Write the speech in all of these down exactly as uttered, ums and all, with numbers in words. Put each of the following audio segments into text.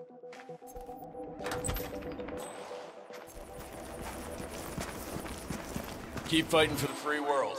Keep fighting for the free world.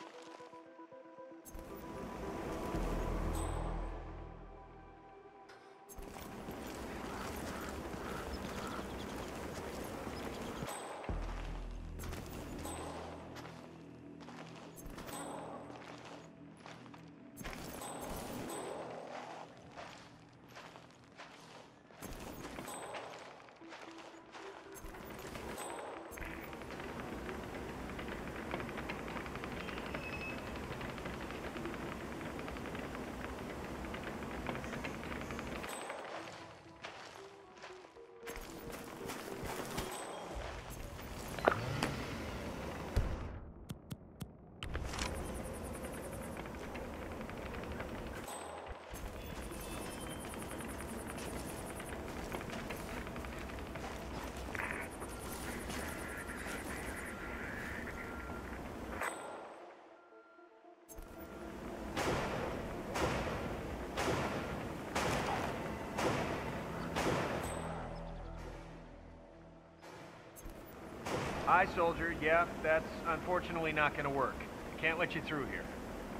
Hi, soldier. Yeah, that's unfortunately not gonna work. Can't let you through here.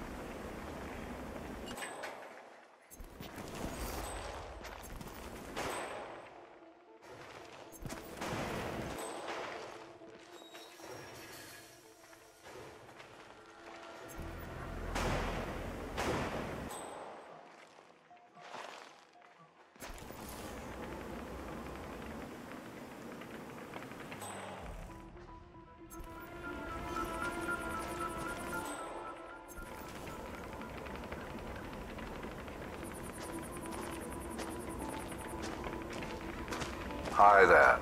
Hi there.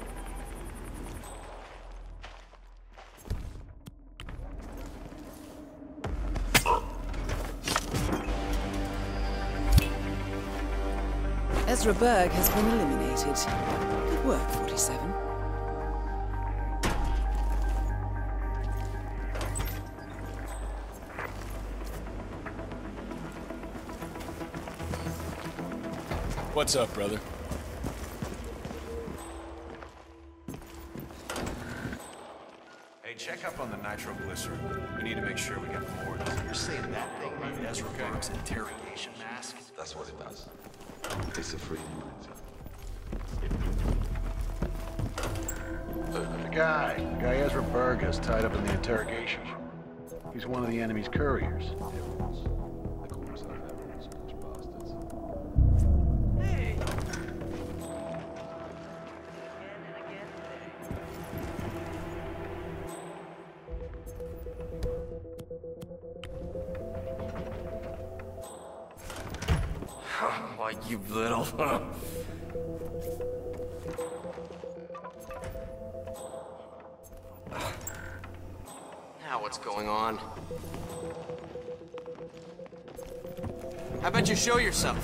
Ezra Berg has been eliminated. Good work, forty-seven. What's up, brother? Hey, check up on the nitroglycerin. We need to make sure we get more. You're saying that thing made Ezra Berg's interrogation mask? That's what it does. It's a free The guy, the guy Ezra Berg has tied up in the interrogation room. He's one of the enemy's couriers. Hey! Like you little... Now what's going on? How about you show yourself?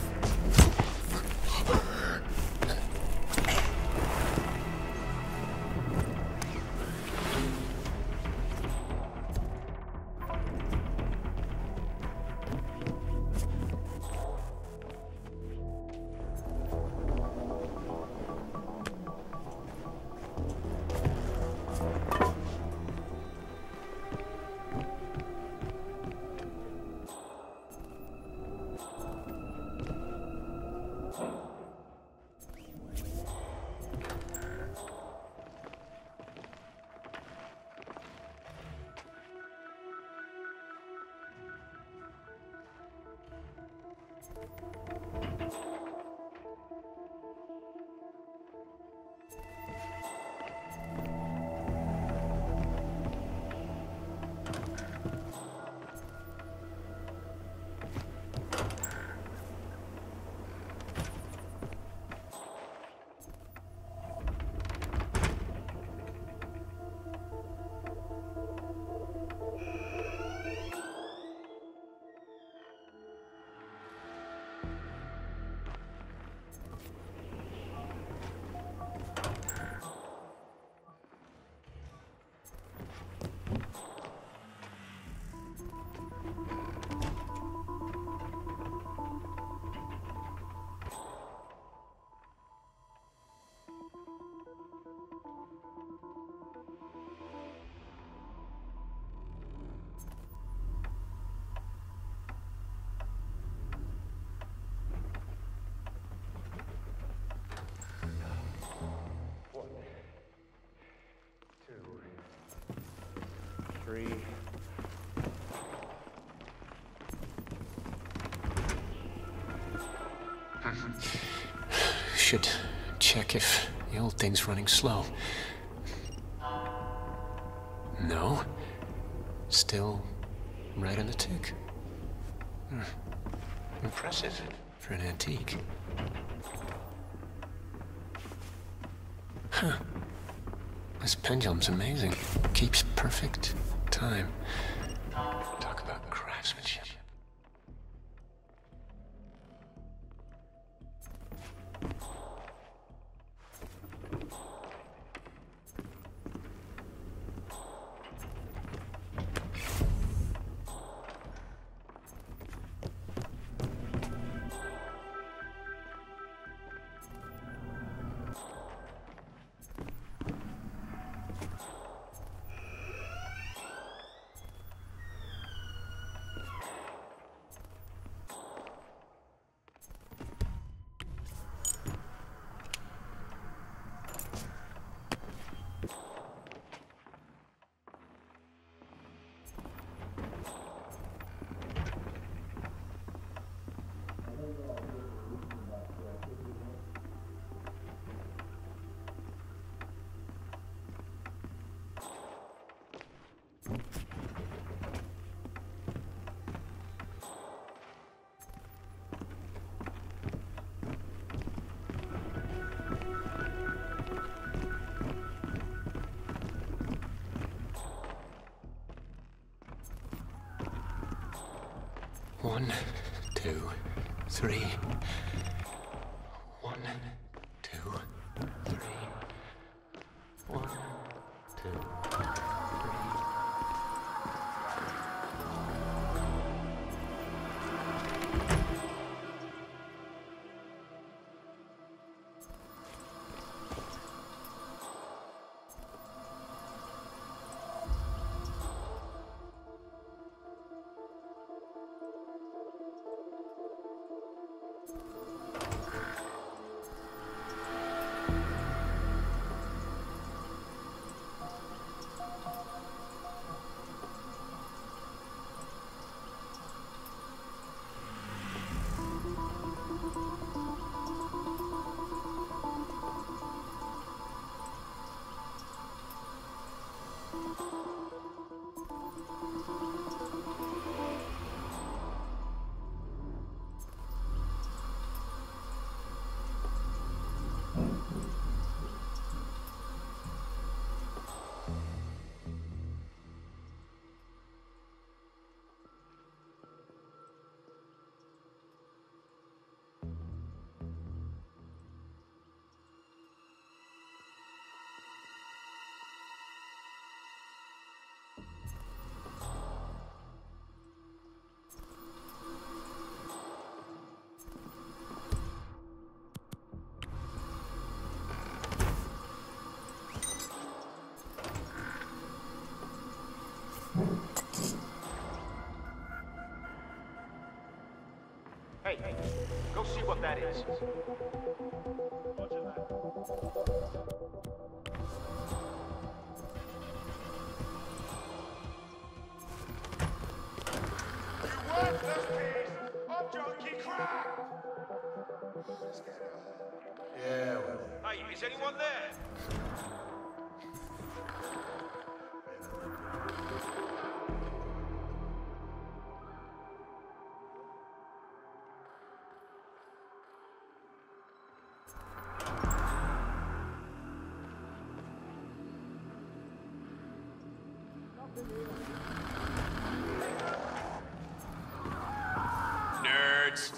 three. Should check if the old thing's running slow. No. Still right on the tick. Hmm. Impressive for an antique. Huh. This pendulum's amazing. Keeps perfect time. Talk about craftsmanship. One, two, three. One, two, three. One, two, three. Hey, hey, go see what that is. You want this piece of junkie crap? Yeah, well. Hey, is anyone there? Nerds.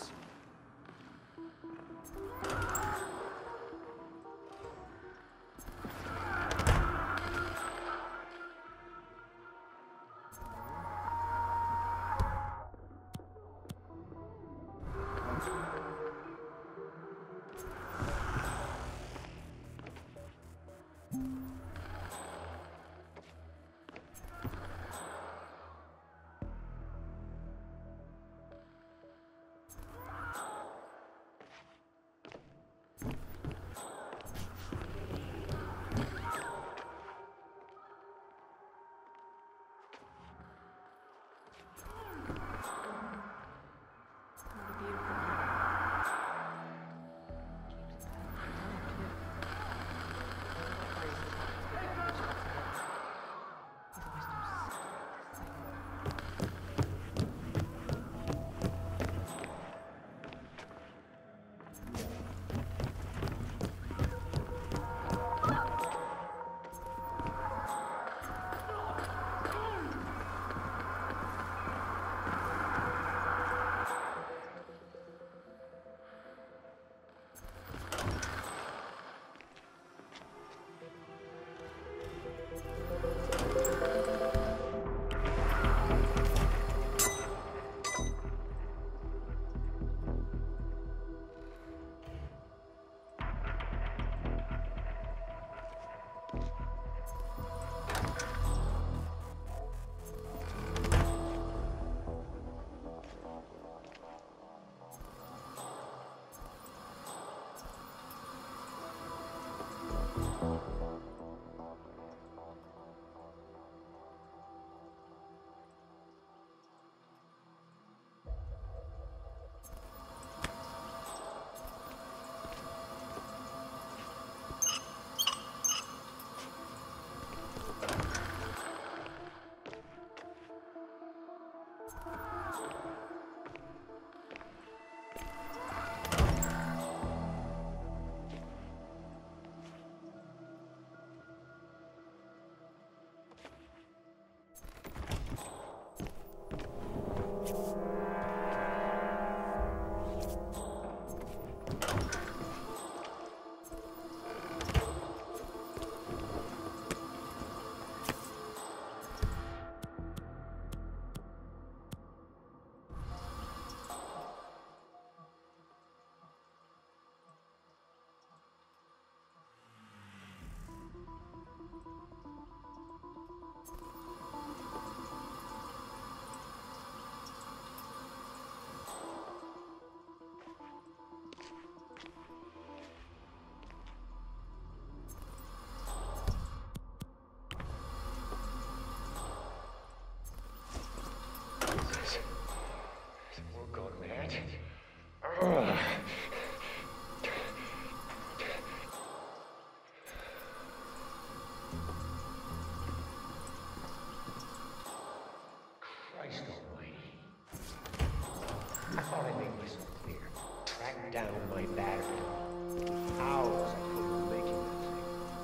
Christ almighty. I thought I made myself clear. Track down my battery. Hours I put into making that thing.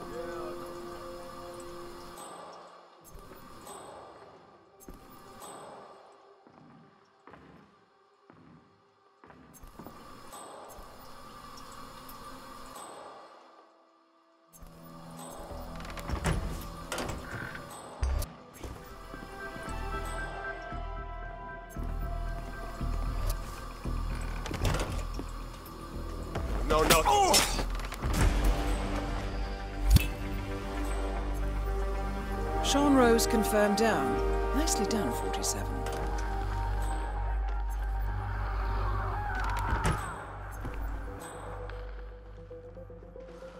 No, no. Oh! Sean Rose confirmed down. Nicely done, forty-seven.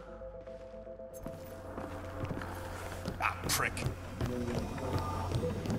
Ah, prick.